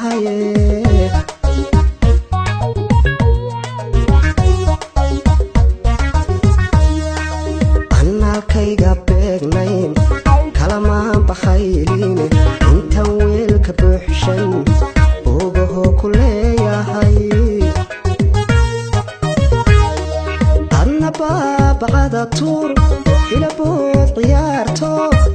haye annalkayga beegnayn kalamaan bakhaylin inta weelka buuxshan ogaho ku leeyahay adna baabacada tuur ilabood ciyaarto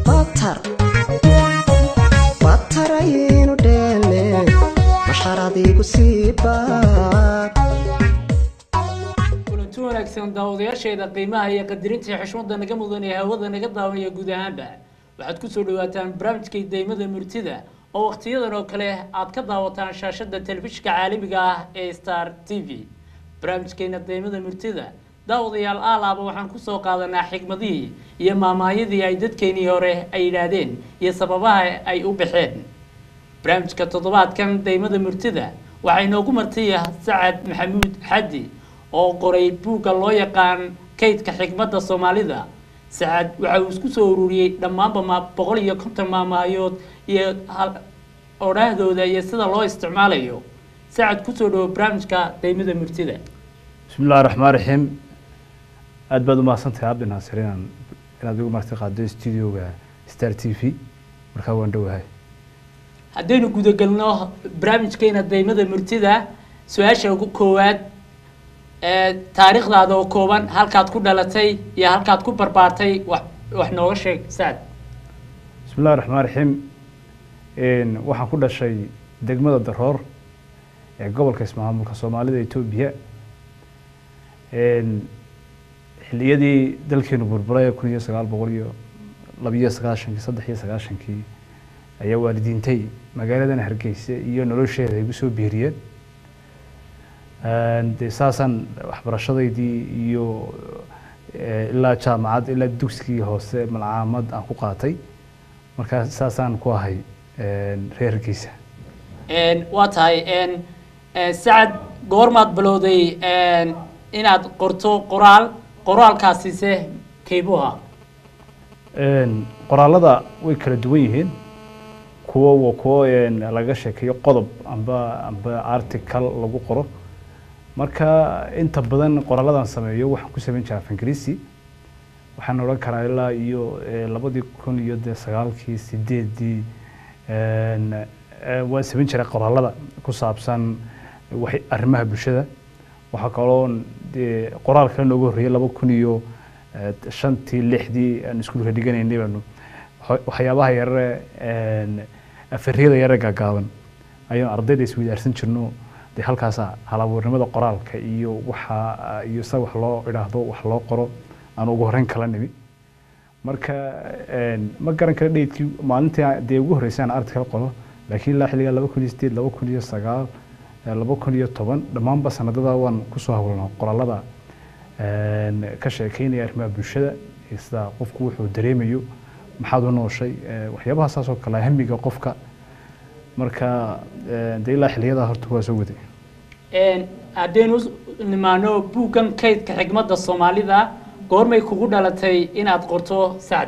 bataraynu dheelne masharadiigu sii baad kulanti wanaagsan daawadayaasheeda qiimaha iyo qadirinta xushmada naga mudan ee hawada naga daawanaya guud ahaanba waxaad ku soo dhawaataan barnaamijka Daymada Murtida oo waqtiyadan oo kale aad ka daawataan shaashada telefishinka caalamiga ah ee Star TV barnaamijkeena Daymada Murtida daawadayaal aalaaba waxaan ku soo qaadanaa xigmadii iyo maamaayadii ay dadkeenii hore ay yiraahdeen iyo sababaha ay u baxeen barnaamijka toddobaadkan Daymada Murtida waxay noogu martay Sacad Maxamuud Xaddi oo qoray buugga loo yaqaan kaydka xigmadda Soomaalida Sacad waxa uu isku soo ururiyay dhammaanba 150 maamaayood iyo oraahdooda iyo sida loo isticmaalayo Sacad ku soo dhaw barnaamijka Daymada Murtida bismillaahir rahmaanir rahiim aad baad u mahadsantahay Abdi Naasiriin inaad ugu martay qaado studio-ga Star TV marka waan dhawahay haddaynu guda galno barnaamijkeena Daymada Murtida su'aasha ugu koowaad taariikhdaada oo kooban halkaad ku dhalatay iyo halkaad ku barbaartay wax nooga sheeg Sacad bismillaahir rahmaanir rahiim waxaan ku dhashay degmada Daroor ee gobolka Ismaamulka Soomaalida Itoobiya xilliyadii dalkeenu burburay 1992 ayaa waalidiintay magaaladan Hargeysa iyo nolosheeda ay soo biiriyeen saasan waxbarashadeedii iyo ilaa jaamacad ilaa dugsigii hoose malcaamad aan ku qaatay marka saasan ku ahay reer Hargeysa waa tahay Sacad goormaad bilowday inaad qorto qoraalkaasise kaybuha qoraalada way kala duwan yihiin kuwa laga sheekeeyo qodob amba article lagu qoro marka inta badan qoraaladan sameeyo waxaan ku sameyn jiray Ingiriisi waxaan oran karaa ilaa iyo 2009 waan sameyn jiray qoraalada ku saabsan wax arrimaha bulshada waxa kaloo qoraal kale noogu horreeyay 2005 aan iskuulka dhiganaynay baanu waxyaabaha yar afariyada yar gaaban ayaan ardayda isweydaarsan jirno halkaas halabuurnimada qoraalka iyo waxa iyo sida wax loo iraahdo wax loo qoro aan ugu horeyn kala nimi marka ma garan kara dheedkii maalintii ugu horeysay aan article qoro laakiin la xilliga 2008 2009 2010 dhamaanba sanadada waan ku soo hawlnaa qoraalada ka sheekeynaya arrimaha bulshada sida qofku wuxuu dareemayo maxaad u nooshay waxyaabaha saas oo kale hamiga qofka marka ilaa xilliyada horta waa soo waday haddaynu nimaano buuggan kaydka xigmadda Soomaalida goormay kugu dhalatay inaad qorto Sacad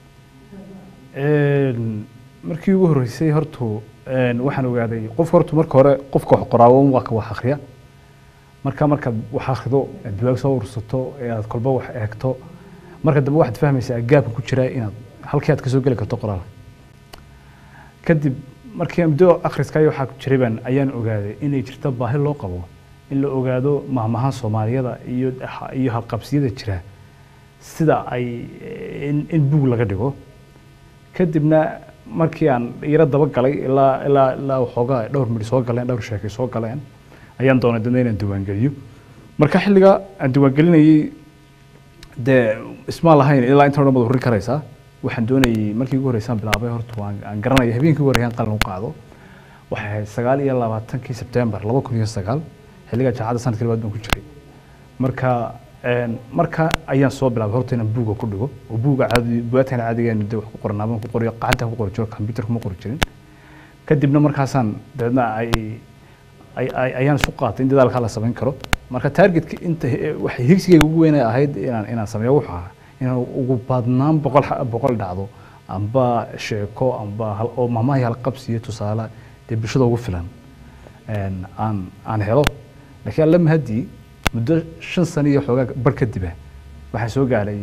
markii ugu horeysay horta waxaan ogaaday qof horta marka hore qofka wax qoraawo waa ka wax akhriya marka wax akhrido buug soo ursato aad kolba wax eegto marka dambe waxaad fahmaysaa gaabka ku jira inaad halkii aad ka soo gali karto qoraal kadib markii aan muddo akhriskaayo waxa ku jiray ayaan ogaaday inay jirto baahi loo qabo in la ogaado mahmaha Soomaaliyada iyo halqabsiyada jira sida ay in buug laga dhigo kadibna markii aan yara daba galay ilaa waxoogaa dhowr mid soo galeen dhowr sheekay soo galeen ayaan doonay inaan diiwaan geliyo marka xilliga aan diiwaan gelinayay isma lahayn ilaa inta dhammaad horin karaysaa waxaan doonayay markii ugu horeysay bilaabay horta aan garanay habeenkii ugu horeeyay qalin u qaado waxay 29 September 2009 xilliga jaacada sanadkii labaad baan ku jiray marka ayaan soo bilaabay horta inaan buuga ku dhigo oo buuga buugtaan caadiga ah wax ku qornaa baan ku qoriyo qacanta ku qori jiro computer kuma qori jirin kadibna markaasaan dadna ayaan isku qaatay in dadaalka la sameyn karo marka targetka inta wax higsigayga ugu weyn ahayd inaan sameeyo waxa inaan ugu badnaan boqol dhacdo amba sheeko amba oo maamaha hal qabsiyo tusaale bulshada ugu filan aan helo laakiin alla mahadii muddo 5 sano iyo xoogaa bar kadib waxaan soo gaaray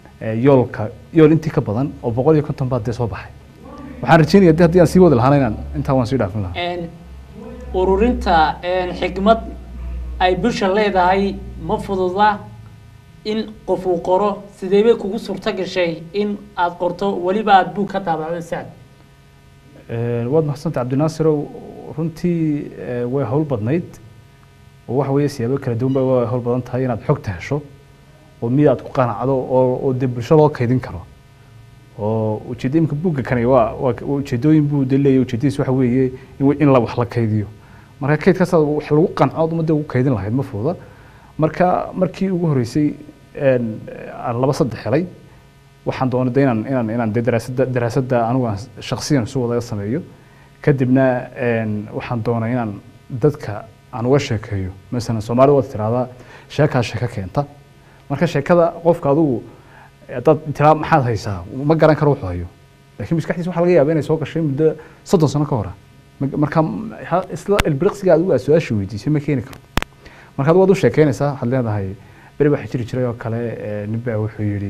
yool intii ka badan oo 150 baad soo baxay waxaan rajaynayaa haddii aan sii wada lahaana inaan intaa waan sii dhaafin lahaa ururinta xigmad ay bulsha leedahay ma fududa in qof uu qoro sidee bay kugu suurta gashay in aad qorto waliba aad buug ka taabacdo Saad waad mahadsantahay Cabdinaasir runtii way hawl badnayd oo wax weeye siyaabo kala duwan bay hawl badan tahay inaad xogta hesho oo mid aad ku qanacdo oo dib bulshada loo kaydin karo oo ujeedooyinka buugga kani waa ujeedooyin buu leeyahay ujeedadiisu waxa weeye in la wax la kaydiyo marka kaydkaas wax lagu qanco umada ugu kaydin lahayd ma fududa markii ugu horeysay aan 2-3 helay waxaan doonay inaan daraasada anigu shakhsiyan soo wada sameeyo kadibna waxaan doonay inaan dadka aan uga sheekeeyo mesela Soomaalidu waa tiraahdaa sheeka keenta marka sheekada qofka adigu dad tiraab maxaad haysaa ma garan karo wuxuu hayo laakiin maskaxdiisa waxa laga yaabaa inay soo gashay muddo 30 sano ka hor marka isla ilbriqsiga adigu su'aasha weydiisay ma keeni karo marka waad u sheekeynaysaa waxaad leedahay bari waxa jiri jiray oo kale nibaa wuxuu yiri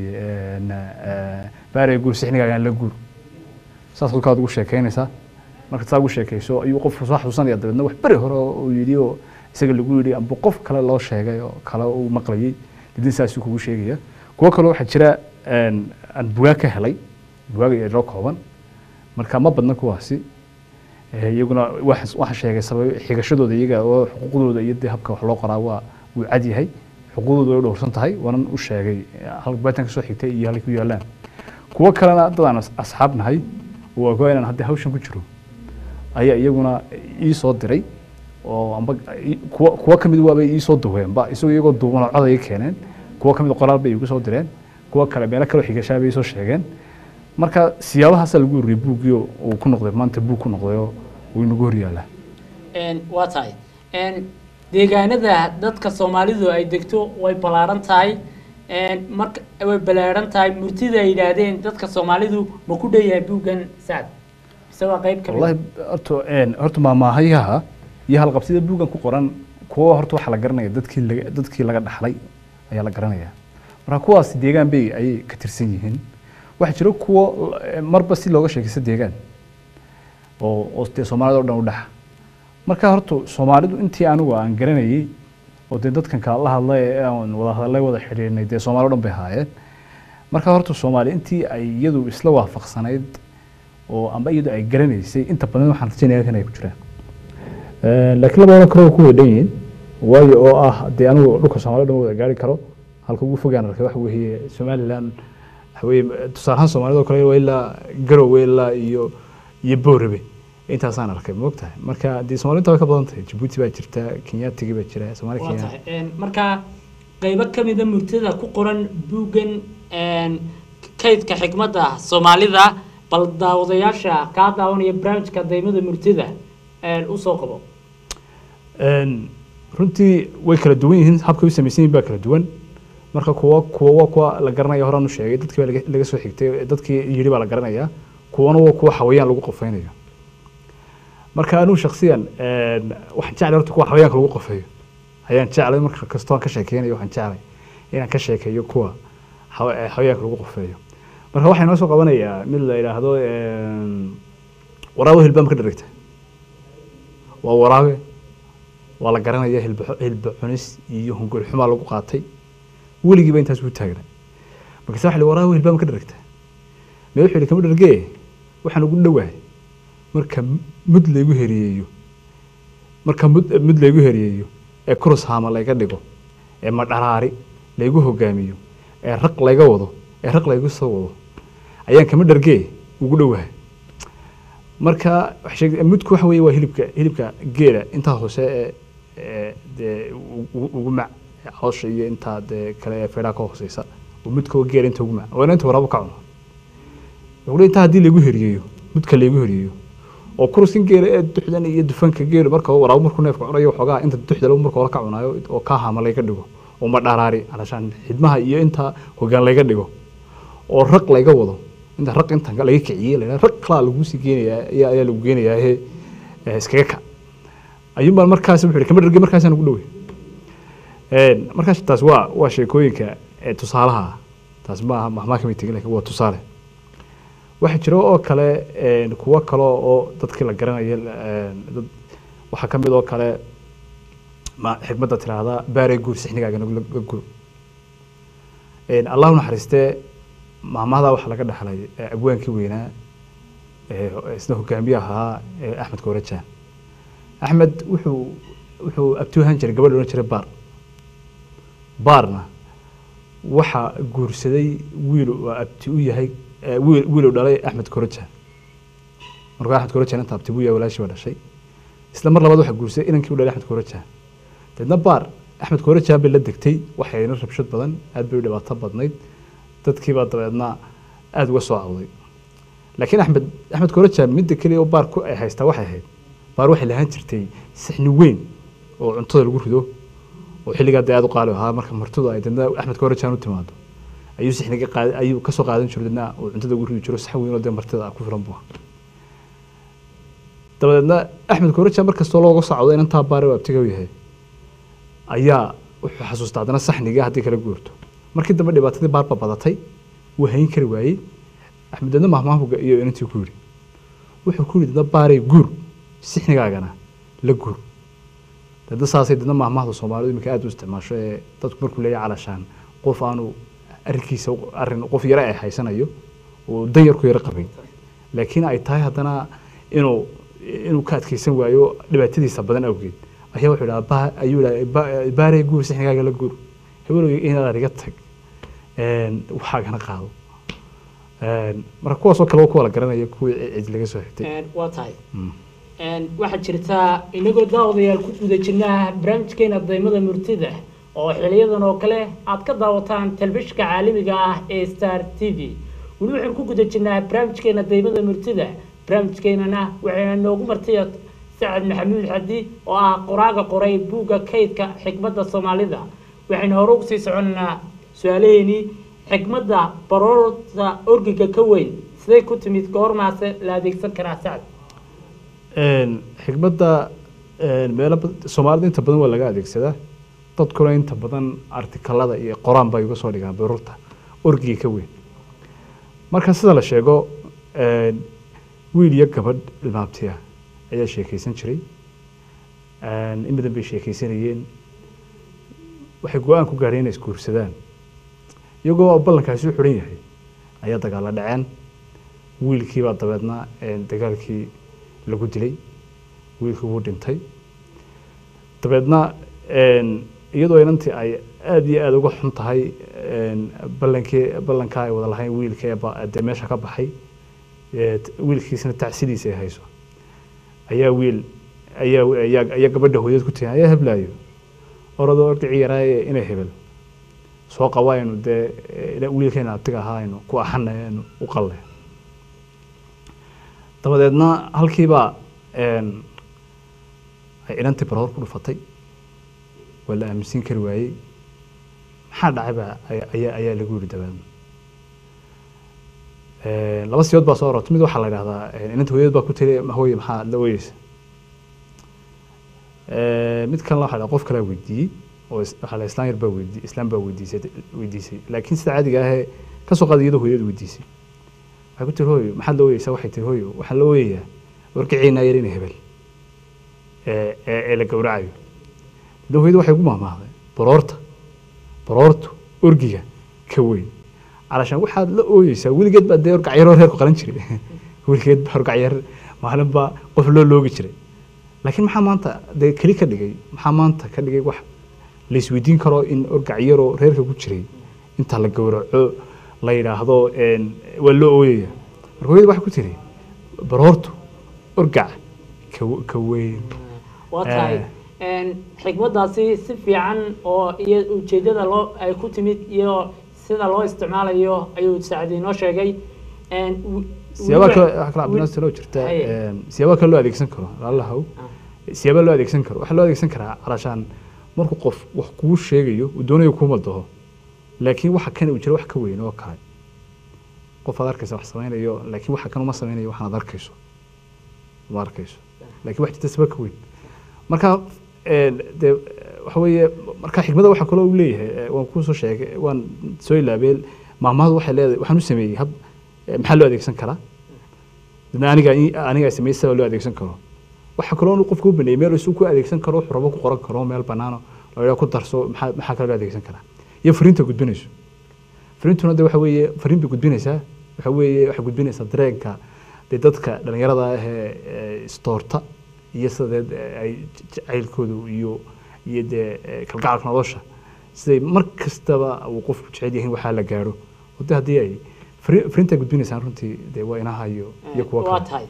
baare guur sixniga aan la guur saas halkaad ugu sheekeynaysaa marka taad ugu sheekeyso ayuu qof soo xasuusanaya dabadna wax bari hore oo yiri oo isaga lagu yiri amba qof kale loo sheegay oo kale uu maqlayay didin saas kugu sheegaya kuwa kale waxa jira aan buuga ka helay buuga iyo kooban marka ma badna kuwaasi iyaguna waxa sheegay sabab xigashadooda iyaga oo xuquuqdooda iyo habka wax loo qoraa waa uu cad yahay xuquuqdooda way dhowrsan tahay waanan u sheegay hal baatanka soo xigtay iyo halkii ku yaalaan kuwa kalena dadaan asxaabnahay oo go'aan inaan hadda hawshan ku jiro ayaa iyaguna ii soo diray oo amba kuwa kamid waabay ii soo duween ba iyagoo duuban cod ay keeneen kuwa kamid qoraal bay igu soo direen kuwa kale meel kale xigashaa bay soo sheegeen marka siyaabahaas lagu riyay buugiyo oo ku noqday maanta buug ku noqday oo uu inagu horyaala waa tahay deegaanada dadka Soomaalidu ay degto way balaaran tahay marka way balaaran tahay murtida ay yiraahdeen dadka Soomaalidu ma ku dheeyay buugan Saad isaga qayb ka wallahi horta maamahayaha iyo hal qabsida buugan ku qoran kuwa horta waxa la garanaya dadkii laga dhaxlay ayaa la garanaya marka kuwaas deegaan bay ay ka tirsan yihiin waxa jira kuwa marba si looga sheekaysto deegaan oo Soomaalidu oo dhan u dhax marka horta Soomaalidu intii anigu aan garanayay oo dadkan ka la hadlay aan wada xiriirnay Soomaalidu oo dhan bay haayeen marka horta Soomaali intii ay iyadu isla waafaqsanayd oo amba iyadu ay garanaysay inta badan waxaan rajaynayaa inay ku jiraan laakiin labada kale ku weydeen waayo oo ah anigu dhulka Soomaalidu wada gaari karo halka ugu fogaan arkay wax weeye Somaliland tusaalahan Soomaalidu kale waa ilaa Garowe ilaa iyo Boorebe intaasaan arkay moogtahay marka Soomaalidu ka badan tahay Djibouti baa jirta Kenya tigi baa jira Soomaaliya marka qaybo kamid ah murtida ku qoran buugan kaydka xigmadda Soomaalida bal daawadayaasha ka daawanaya barnaamijka deymada murtida u soo qabo runtii way kala duwan yihiin habka ay sameeyeen baa kala duwan marka kuwa la garanayo horaan u sheegay dadkii laga soo xigtay dadkii yiri baa la garanaya kuwana waa kuwa xawayaan lagu qofeynayo marka anu shakhsiyan waxaan jeclahay horta kuwa xawayaanka lagu qofeeyo ayaan jeclahay marka kastoo ka sheekeynayo waxaan jeclahay inaan ka sheekeeyo kuwa xawayaanka lagu qofeeyo marka waxaan noo soo qabanayaa mid la yiraahdo waraabe hilbaam ka dharagta waa waraabe waa la garanaya hilba cunis iyo hungul xumaa lagu qaatay weligiiba intaas u taagnaa marka sax li waraabe hilbaam ka dharagta meel xilli kama dhargee waxaan ugu dhawaay marka mud leegu heriyeeyo ee cross hama laga dhigo ee madharaari leegu hogaamiyo ee raq laga wado ee raq lagu soo wado ayaan kama dhargee ugu dhawaay marka wax sheegay mudku waxa weeye waa hilibka geela inta hoose ugu mac hawsha iyo inta kale feeraa ka hooseysa mudku geela inta ugu mac waa inta waraabo ka cuno wuxuu inta hadii lagu heriyeeyo mudka lagu heriyeeyo oo kursin geela ee duxdan iyo dufanka geela marka waraabo markuu neefka cunayo xogaa inta duxda marka la ka cunayo oo ka hama laga dhigo oo ma dharaari alashan xidmaha iyo inta hogaan laga dhigo oo raq laga wado inta raq inta laga kiciyay raq kala lagu sii geenayaa ayaa lagu geenayaa iskaga ka ayuun baan markaas wuxuu kama dhargay markaasaan ugu dhowey markaas taas waa sheekooyinka tusaalaha taas maaha mahmaa kamid tegin laakiin waa tusaale waxa jira oo kale kuwa kale oo dadkii la garanaya dad waxa kamid oo kale ma xigmadda tiraahdaa baarey guur sixnigaaga la guur allahu naxariistee maamada waxa laga dhaxlay abwaankii weynaa isna hogaamiye ahaa axmed koorajaan axmed wuxuu abtuuhan jiray gabadh oran jiray baarna waxa guursaday wiil abti u yahay wiil dhalay axmed koorajaan markaa axmed koorajaan inta abti buu yahay walaashii dhashay isla mar labaad waxa guursaday inankii u dhalay axmed koorajaan dadna baar axmed koorajaan bay la degtay waxayna rabshad badan aad bay u dhibaato badnayd dadkii baa dabeedna aad uga soo cawday laakiin axmed koorajaan midda kaliya oo baar ku ay haystaa waxay ahayd baar waxay lahaan jirtay sixni weyn oo cuntada lagu rido oo xilligaa dee aad u qaali ahaa marka martidu ay dadna axmed koorajaan u timaado ayuu sixniga ayuu ka soo qaadan jiray dadna oo cuntada ugu ridi jiro sax weyn oo dee martida ku filan buu dabeedna axmed koorajaan markastoo looga soo cawday inantaa baar oo abtiga u yahay ayaa wuxuu xasuustaa haddana saxniga haddii kala guurto markii dambe dhibaatadii baarba badatay wuu hayn kari waayey axmed dadna mahmaahuga iyo inantii ku yidhi wuxuu ku yidhi dadna baarey guur sixnigaagana la guur dadna saasay dadna mahmaahda soomaalidu iminka aad u isticmaasho ee dadku markuu leeyahay calashaan qof aanu arrinkiisa arrin qof yare ay haysanayo oo dan yar ku yara qabay laakiin ay tahay haddana inuu ka adkaysan waayo dhibaatadiisa badan awgeed ayaa wuxuu idhaha ayuu idhaha baarey guur sixnigaaga la guur hebelowga inaad iga tag waxaagana qaado marka kuwaasoo kale kuwa la garanaya kuwii cid laga soo xigtay waa tahay waxaa jirtaa inagoo daawadayaal ku guda jirnaa barnaamijkeena daymada murtida oo xiliyadan oo kale aad ka daawataan telefishinka caalamiga ah ee Star TV weli waxaan ku guda jirnaa barnaamijkeena daymada murtida barnaamijkeenana waxayna noogu martay Saad Maxamuud Xadi oo ah qoraaga qoray buugga kaydka xikmadda Soomaalida waxayna hore ugu sii soconaa su'aalaheeni xikmadda baroorta orgiga ka weyn siday ku timid goormaase la adeegsan karaa Saad xikmadda meelo Soomaalida inta badan waa laga adeegsadaa dadkuna inta badan artikalada iyo qoraan bay uga soo dhigaan baroorta orgiga ka weyn marka sida la sheego wiil iyo gabadh ilmaabtiya ayaa sheekaysan jiray in badan bay sheekaysanayeen waxay go'aan ku gaareen inay isguursadaan iyagoo ballankaasi u xiran yahay ayaa dagaal la dhaceen wiilkii baa dabeedna dagaalkii lagu dilay wiilkii wuu dhintay dabeedna iyadoo inantii ay aad iyo aad uga xun tahay ballankaa ay wada lahayn wiilka ee meesha ka baxay wiilkiisna tacsidiisa ay hayso ayaa gabadha hooyad ku tiri ayaa heblaayo orodoo ordici yaraaye inay hebel soo qabaynu dee wiilkeena abtiga ahaaynu ku axanaynu u qalle dabadeedna halkiibaa ay inantii baroor ku dhufatay waa la aaminsan kari waayey maxaa dhacayba ayaa lagu yidhi dabeedna laba siyood baa soo orortay mid waxaa la yidhahdaa inanta hooyad baa ku tiri hooye maxaa la ooyeysa mid kalena waxaa qof kale weydiiyey oo waxaa la islaan yar baa weydiiyey islaan baa weydiisay laakiin sida caadiga ahee ka soo qaaday iyadoo hooyadu weydiisay waxay ku tiri hooyo maxaad la ooyeysaa waxay tiri hooyo waxaan la ooyayaa warkiciinaa yar inay hebel ee la gowracayo dad hooyadu waxay ku maahmaahday baroortu orgiga ka weyn علشان واحد لا أويس ولقيت بعد يرجع يروح هيك قلنا شري ولقيت برجع ير معلم با قفل له لوجي شري لكن محمد أنت ده كلي كدقي محمد أنت كدقي واحد لسويدين كرو إن أرجع يروح هيك قلنا شري أنت على الجورة لا يرى هذا إن ولا أويه الرواية واحد كتير برورته أرجع كوين وطاي إن حكمة داسي سفي عن أو يجدد الله أي كتمت يو sida loo isticmaalayo ayuu saacadii noo sheegay siyaaba بالناس loo jirta siyaaba kale loo adeegsan karo allahow siyaaba loo adeegsan karo waxa loo adeegsan karaa alashan markuu qof wax kugu sheegayo uu doonayo kuma daho laakiin waxa kan uu jiro wax ka weyn oo kale qof aad arkaysa wax sameeyo laakiin waxa kan uma sameeyo waxaan aad arkayso laakiin wax jirta sabab ka weyn marka de waxa weeye marka xigmada waxa kale uu leeyahay waan ku soo sheegay waan soo ilaabeel maamadu waxay leedahay waxaan u sameeyay hab maxaa loo adeegsan karaa aniga sameeyay loo adeegsan karo waxa kale oo qofku u baneeyay meel uu ku adeegsan karo wuxuu rabo ku qoran karo meel banaano loo ku darso maxaa kale loo adeegsan karaa iyo fariinta gudbinayso fariintuna waxa weeye fariin bay gudbinaysaa waxa weeye waxa gudbinaysaa dareenka dadka dhalinyarada ah ee stoorta iyo sideed ay jacaylkoodu iyo kalgacalka nolosha siday mar kastaba uu qofku jecel yahay waxa la gaaro wada hadii ay fariinta gudbinaysan runtii waa inaha iyo kuwa kale waa tahay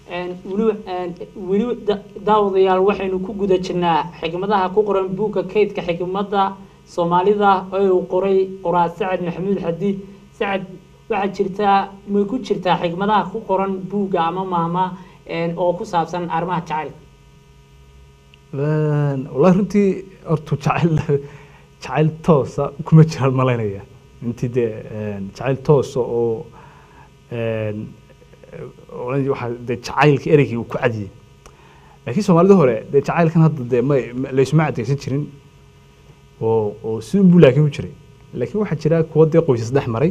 weli daawadayaal waxaynu ku guda jirnaa xigmadaha ku qoran buugga kaydka xigmada Soomaalida oo uu qoray qoraa Sacad Maxamuud Xadi Sacad waxa jirta ma ku jirtaa xigmadaha ku qoran buugga ama maama oo ku saabsan arrimaha jacaylka والله runtii hortu jacayl toos ah kuma jiraan malaynaya intii jacayl toos oo waxa jacaylka ereyga uu ku cadiyay laakiin Soomaalida hore jacaylkan hadda ma la isma adeegsan jirin oo si uu laakiin u jiray laakiin waxa jira kuwa qoysas dhex maray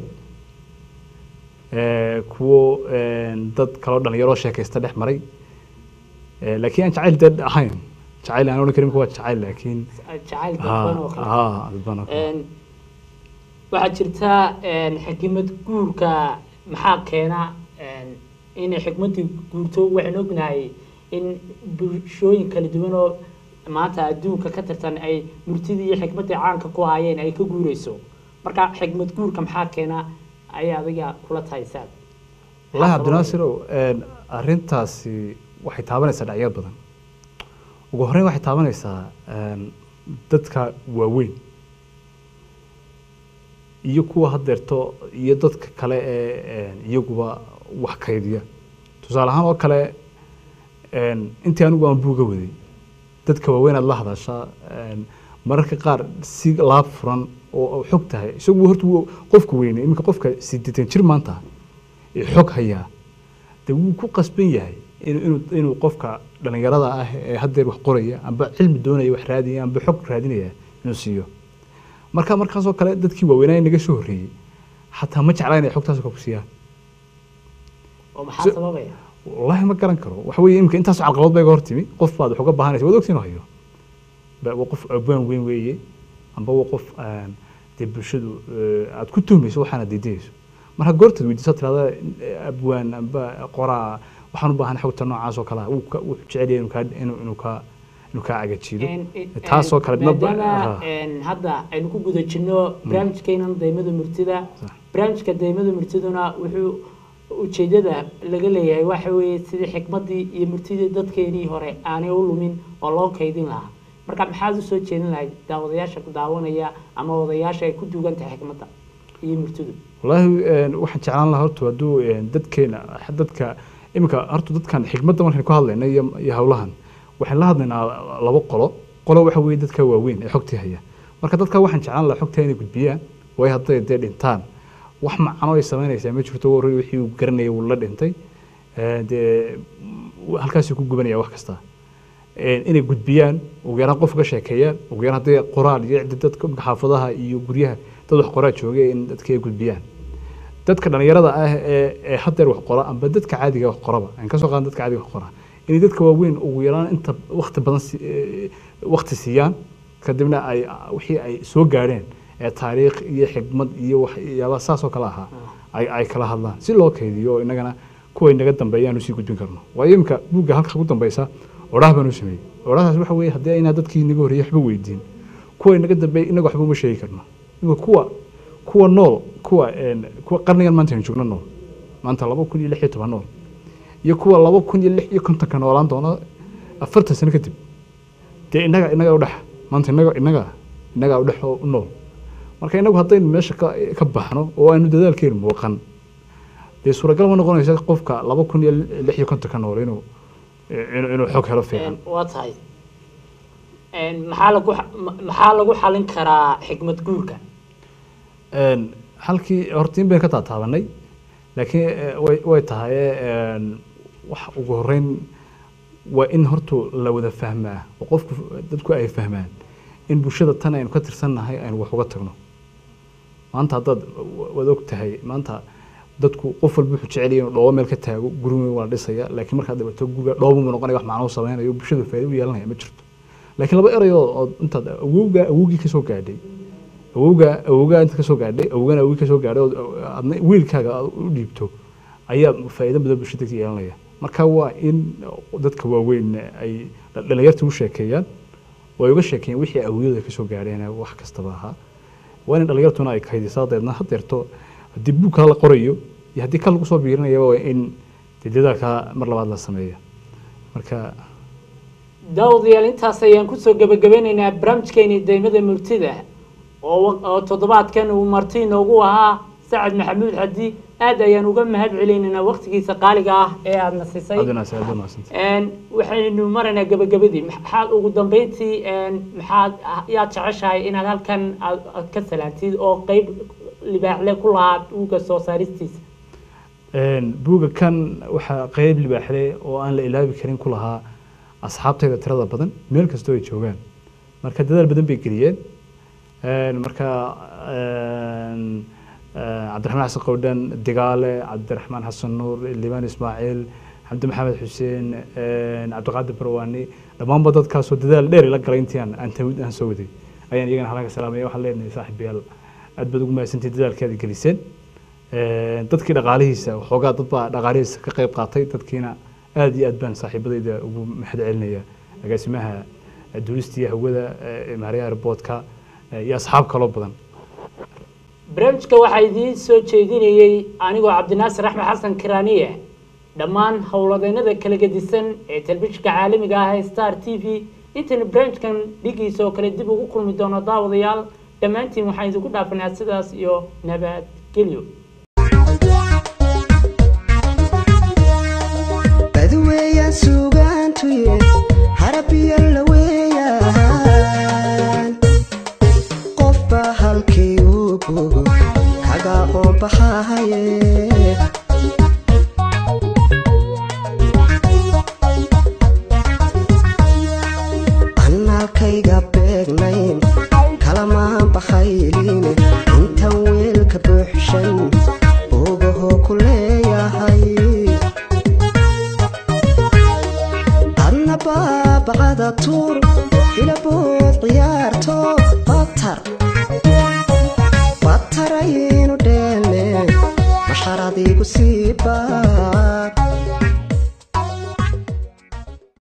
kuwa dad kala dhalinyaro sheekaysta dhex maray laakiin aan jacayl dad ahayn jacayl aan karim kuwa jacayl laakiin jacayl dadban waxa jirta xikmad guurka maxaa keena in xikmadii guurto waxaan ognahay in bulshooyin kala duwan oo maanta adduunka ka tirsan ay murtidii iyo xikmadii caanka ku hayeen ay ka guureyso marka xikmad guurka maxaa keena ay adiga kula taaysan wallahi Abdinaasir arintaasi waxay taabanaysaa dhacyo badan ugu horreyn waxay taabanaysaa dadka waaweyn iyo kuwa hadeerto iyo dadka kale ee iyaguba wax kaydiya tusaale ahaan oo kale intii anigu aan buuga waday dadka waaweyn aad la hadashaa mararka qaar si laab furan oo xog tahay isagu hortu qofku weyn iminka qofka 80 jir maanta ee xog haya wuu ku qasban yahay inuu qofka dhalinyarada ah ee hadeer wax qoraya amba cilmi doonaya wax raadinaya amba xog raadinaya inuu siiyo markaas oo kale dadkii waaweynaa naga soo horeeyay hatta ma jeclaan inay xogtaas ku siiyaan oo maxaa sababaya wallahi ma garan karo waxa weeye imka intaas caqabad bay hortimi qof baad wax uga baahanaysa wad ogtiin hayo qof abaan weyn weeye amba qof bulshadu aad ku tuhmayso waxaana diidayso marka goorta weydiiso tirada abwaan amba qoraa waxaan u baahan xogta noocaas oo kale ah uu jecel yahay inuu ka agajido taas oo kale hadda aynu ku guda jirno barnaamijkeena deymada murtida barnaamijka deymada murtiduna wuxuu ujeedada laga leeyahay waxa weeye sidii xikmadii iyo murtidii dadkeenii hore aanay u lumin oo loo kaydin lahaa marka maxaad u soo jeedin lahayd daawadayaasha ku daawanaya ama odayaasha ay ku duugan tahay xikmadda iyo murtidu wallahi waxaan jeclaan lahaa horta haduu dadka imika horta dadkan xikmadda markaan ku hadlaynay iyo hawlahan waxaan la hadlaynaa laba qolo waxa weeye dadka waaweyn ee xogtii haya marka dadka waxaan jeclaan lahaa xogta inay gudbiyaan way hadday dhintaan wax macno ay sameynaysaa ma jirto wixii uu garanayay uu la dhintay halkaas ku gubanaya wax kasta inay gudbiyaan ugu yaraan qof ka sheekeeyaan ugu yaraan hadday qoraal iyo dadka xaafadaha iyo guryaha dad wax qoraa joogay in dadka ay gudbiyaan dadka dhalinyarada ah ee hadeer wax qora amba dadka caadiga wax qoraba aan ka soo qaadan dadka caadiga wax qora in dadka waaweyn ugu yaraan inta waqti badan waqti siiyaan kadibna ay wixii ay soo gaareen ee taariikh iyo xikmad iyo waxyaabo saas oo kala aha ay kala hadlaan si loo kaydiyo inagana kuwa inaga dambeeyaan si gudbin karno waayo imka buugga halka ugu dambaysa oraah baan u sameeyay oraahdaas waxa weeye hadii ayna dadkii inaga horeeyay waxba weydiin kuwa inaga dambeeyay inaga waxba ma sheegi karno kuwa nool kuwa qarnigan maanta aan joogno nool maanta 2016 nool iyo kuwa 2056 ka noolaan doona 40 sano kadib inaga u dhax maanta inaga u dhax nool marka inagu hadaynu meesha ka baxno oo aynu dadaalkeenu muuqan suuragal ma noqonaysa qofka 2056 ka nool inuu xog helo fiican waa tahay maxaa lagu xalin karaa xikmad guurka halkii hortiin baan ka taabanay laakiin way tahay wax ugu horeyn وإن هرتو لو ذا فهمه وقف دتكو أي فهمان إن بوشدة تنا إن كتر سنة هاي إن وحوقتنا ما أنت ضد وذوقت هاي ما أنت dadku qof walba wuxuu jecel yahay dhoobo meel ka taago guriga waa dhisaya laakiin marka daba guriga dhoobo ma noqonay wax macno sameeyo bulshada faa'iido u yeelanaya ma jirto laakiin laba erayo oo inta awowgii ka soo gaadhay awowga inta ka soo gaadhay awowgana awowgii ka soo gaadhay adna wiilkaaga u dhiibto ayaa faa'iido badan bulshada ka yeelanaya marka waa in dadka waaweyn ay dhalinyarta u sheekeeyaan way uga sheekeeyaan wixii awowgooda ka soo gaadheen wax kastaba ahaa waa in dhalinyartuna ay kaydisaa deedna hadeerto dib kala qorayo iyo hadii kala soo biirinayo waa in dadaalka mar labaad la sameeyo marka daawadayaal intaas ayaan ku soo gabagabaynaynaa barnaamijkeena deymada murtida oo toddobaadkan uu marti noogu ahaa Sacad Maxamuud Xadi aad ayaan uga mahad celinaynaa waqtigiisa qaaliga ah ee aad nasisay waxaynu marana gabagabadii maxaad ugu dambeyntii maxaad yaad jeceshahay inaad halkan ka salaantid oo qayb libaaxle ku lahaad uga soo saaristiisa buuga kan waxa qayb libaaxle oo aan la ilaabi karin ku lahaa asxaabtayda tirada badan meel kasta ay joogaan marka dadaal badan bay geliyeen marka Cabdiraxmaan Xasan Qowdhan Digaale Cabdiraxmaan Xasan Nuur Liban Ismaaciil Xamdi Maxamed Xuseen Cabdiqaadir Barwaani dhammaan dadkaas oo dadaal dheer la galay intii aan tawid aan soo waday ayaan iyagana halka salaamay waxa leenahay saaxiibayaal aad baad ugu mahadsantihiin dadaalkeeda geliseen dadkii dhaqaalihiisa waxoogaa dad baa dhaqaalihiisa ka qayb qaatay dadkiina aad iyo aad baan saaxiibadayda ugu mahad celinaya agaasimaha duulistiya hawada Maariya Airportka iyo asxaab kale badan barnaamijka waxa idin soo jeedinayay anigoo Cabdinaasir Axmed Xasan Kiraaniye dhammaan howladeennada kala gedisan ee telefishinka caalamiga ah ee Star TV inta barnaamijkan dhigiisa oo kale dib ugu kulmi doono daawadayaal dhammaantiin waxaan idinku dhaafanaa sidaas iyo nabad gelyo badweeyaan suugaantuye harabiya la weeyaan qofba halkii uu bogo kaga oo baxaye annalkayga beegnayn kalamaan baxayline inta weelka buuxshan ogaho ku leeyahay adna baabacada tuur ilabood ciyaarto bataraynu dheele masharadiigu sii baa